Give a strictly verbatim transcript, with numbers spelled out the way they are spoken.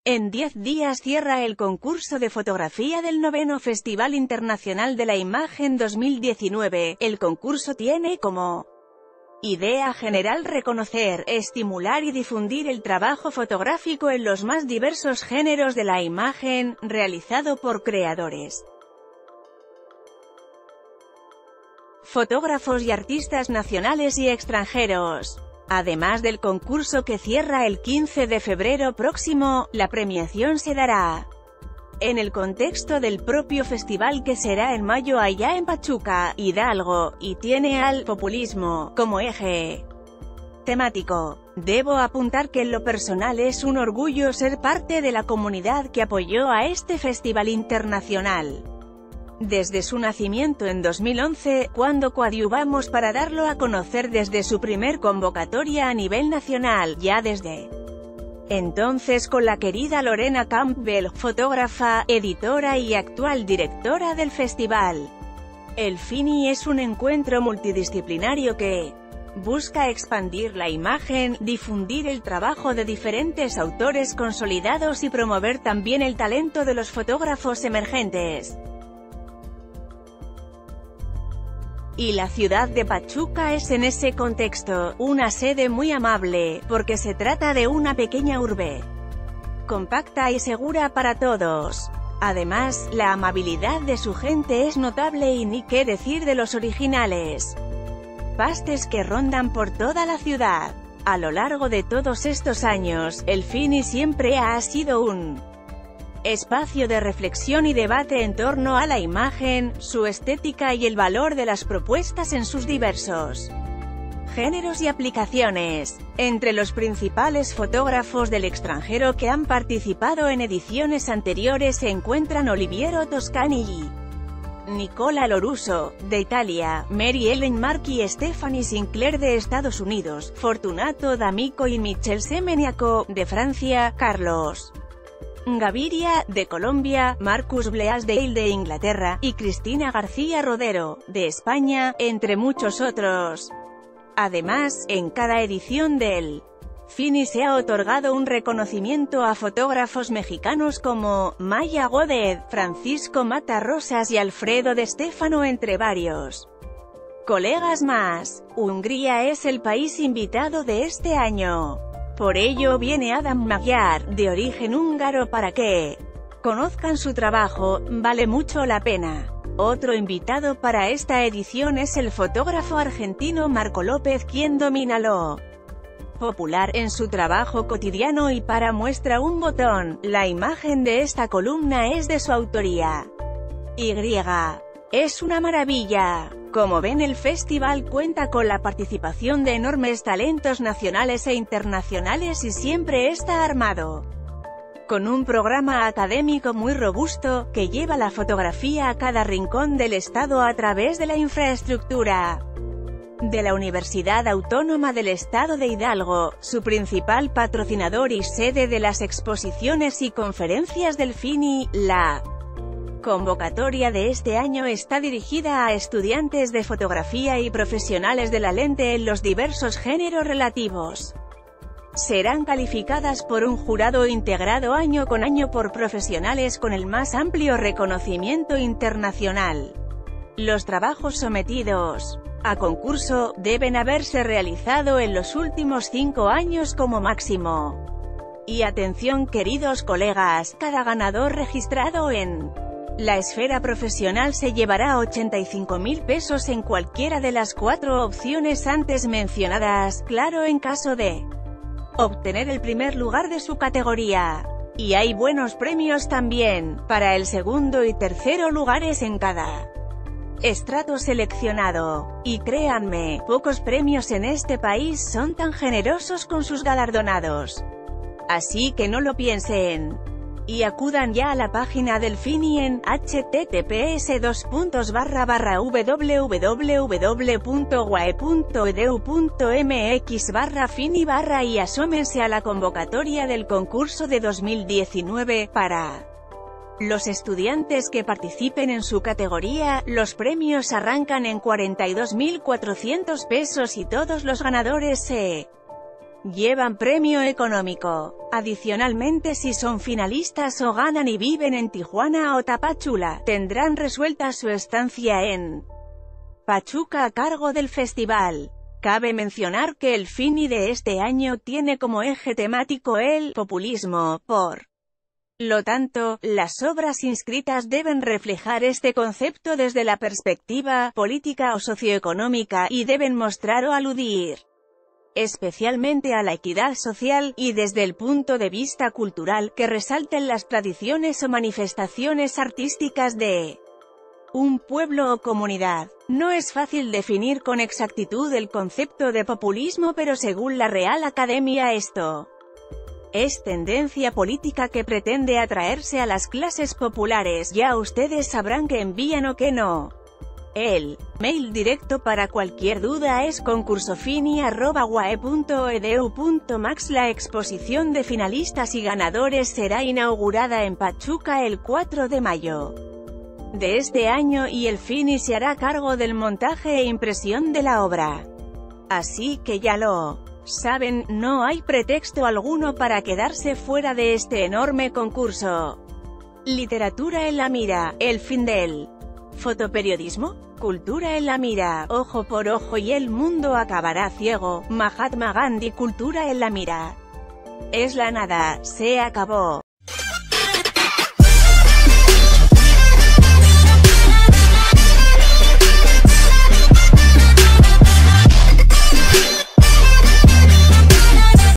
En diez días cierra el concurso de fotografía del noveno Festival Internacional de la Imagen dos mil diecinueve. El concurso tiene como idea general reconocer, estimular y difundir el trabajo fotográfico en los más diversos géneros de la imagen, realizado por creadores, fotógrafos y artistas nacionales y extranjeros. Además del concurso que cierra el quince de febrero próximo, la premiación se dará en el contexto del propio festival, que será en mayo allá en Pachuca, Hidalgo, y tiene al populismo como eje temático. Debo apuntar que en lo personal es un orgullo ser parte de la comunidad que apoyó a este festival internacional desde su nacimiento en dos mil once, cuando coadyuvamos para darlo a conocer desde su primer convocatoria a nivel nacional, ya desde entonces con la querida Lorena Campbell, fotógrafa, editora y actual directora del festival. El FINI es un encuentro multidisciplinario que busca expandir la imagen, difundir el trabajo de diferentes autores consolidados y promover también el talento de los fotógrafos emergentes. Y la ciudad de Pachuca es en ese contexto, una sede muy amable, porque se trata de una pequeña urbe compacta y segura para todos. Además, la amabilidad de su gente es notable, y ni qué decir de los originales pastes que rondan por toda la ciudad. A lo largo de todos estos años, el FINI siempre ha sido un espacio de reflexión y debate en torno a la imagen, su estética y el valor de las propuestas en sus diversos géneros y aplicaciones. Entre los principales fotógrafos del extranjero que han participado en ediciones anteriores se encuentran Oliviero Toscani y Nicola Lorusso, de Italia, Mary Ellen Mark y Stephanie Sinclair, de Estados Unidos, Fortunato D'Amico y Michel Semeniaco, de Francia, Carlos Gaviria, de Colombia, Marcus Bleasdale, de Inglaterra, y Cristina García Rodero, de España, entre muchos otros. Además, en cada edición del FINI se ha otorgado un reconocimiento a fotógrafos mexicanos como Maya Godet, Francisco Mata Rosas y Alfredo de Stefano, entre varios colegas más. Hungría es el país invitado de este año. Por ello viene Adam Magyar, de origen húngaro, para que conozcan su trabajo. Vale mucho la pena. Otro invitado para esta edición es el fotógrafo argentino Marco López, quien domina lo popular en su trabajo cotidiano, y para muestra un botón, la imagen de esta columna es de su autoría. Y es una maravilla. Como ven, el festival cuenta con la participación de enormes talentos nacionales e internacionales y siempre está armado con un programa académico muy robusto, que lleva la fotografía a cada rincón del estado a través de la infraestructura de la Universidad Autónoma del Estado de Hidalgo, su principal patrocinador y sede de las exposiciones y conferencias del FINI. La convocatoria de este año está dirigida a estudiantes de fotografía y profesionales de la lente en los diversos géneros relativos. Serán calificadas por un jurado integrado año con año por profesionales con el más amplio reconocimiento internacional. Los trabajos sometidos a concurso deben haberse realizado en los últimos cinco años como máximo. Y atención, queridos colegas, cada ganador registrado en la esfera profesional se llevará ochenta y cinco mil pesos en cualquiera de las cuatro opciones antes mencionadas, claro, en caso de obtener el primer lugar de su categoría. Y hay buenos premios también, para el segundo y tercero lugares en cada estrato seleccionado. Y créanme, pocos premios en este país son tan generosos con sus galardonados. Así que no lo piensen y acudan ya a la página del FINI en h t t p s dos puntos barra barra w w w punto u a e punto e d u punto m x barra fini barra y asómense a la convocatoria del concurso de dos mil diecinueve. Para los estudiantes que participen en su categoría, los premios arrancan en cuarenta y dos mil cuatrocientos pesos y todos los ganadores se llevan premio económico. Adicionalmente, si son finalistas o ganan y viven en Tijuana o Tapachula, tendrán resuelta su estancia en Pachuca a cargo del festival. Cabe mencionar que el Fini de este año tiene como eje temático el populismo, por lo tanto, las obras inscritas deben reflejar este concepto desde la perspectiva política o socioeconómica, y deben mostrar o aludir especialmente a la equidad social, y desde el punto de vista cultural, que resalten las tradiciones o manifestaciones artísticas de un pueblo o comunidad. No es fácil definir con exactitud el concepto de populismo, pero según la Real Academia esto es tendencia política que pretende atraerse a las clases populares. Ya ustedes sabrán que envían o que no. El mail directo para cualquier duda es concursofini arroba u a e punto e d u punto max. La exposición de finalistas y ganadores será inaugurada en Pachuca el cuatro de mayo de este año, y el Fini se hará cargo del montaje e impresión de la obra. Así que ya lo saben, no hay pretexto alguno para quedarse fuera de este enorme concurso. Literatura en la mira, el fin del fotoperiodismo. Cultura en la mira, ojo por ojo y el mundo acabará ciego. Mahatma Gandhi. Cultura en la mira es la nada, se acabó.